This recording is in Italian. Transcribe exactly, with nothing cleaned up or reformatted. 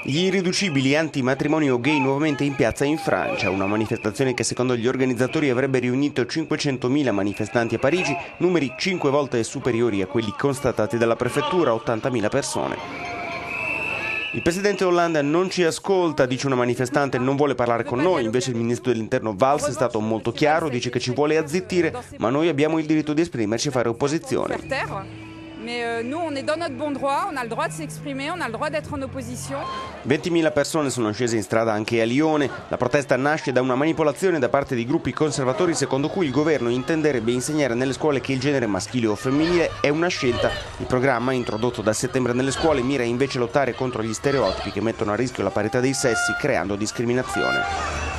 Gli irriducibili antimatrimonio gay nuovamente in piazza in Francia, una manifestazione che secondo gli organizzatori avrebbe riunito cinquecentomila manifestanti a Parigi, numeri cinque volte superiori a quelli constatati dalla prefettura, ottantamila persone. Il presidente Hollande non ci ascolta, dice una manifestante, non vuole parlare con noi, invece il ministro dell'interno Valls è stato molto chiaro, dice che ci vuole azzittire, ma noi abbiamo il diritto di esprimerci e fare opposizione. Mais nous, on est dans notre bon droit, on a le droit de s'exprimer, on a le droit d'être en opposition. ventimila persone sono scese in strada anche a Lione. La protesta nasce da una manipolazione da parte di gruppi conservatori secondo cui il governo intenderebbe insegnare nelle scuole che il genere maschile o femminile è una scelta. Il programma, introdotto da settembre nelle scuole, mira invece a lottare contro gli stereotipi che mettono a rischio la parità dei sessi creando discriminazione.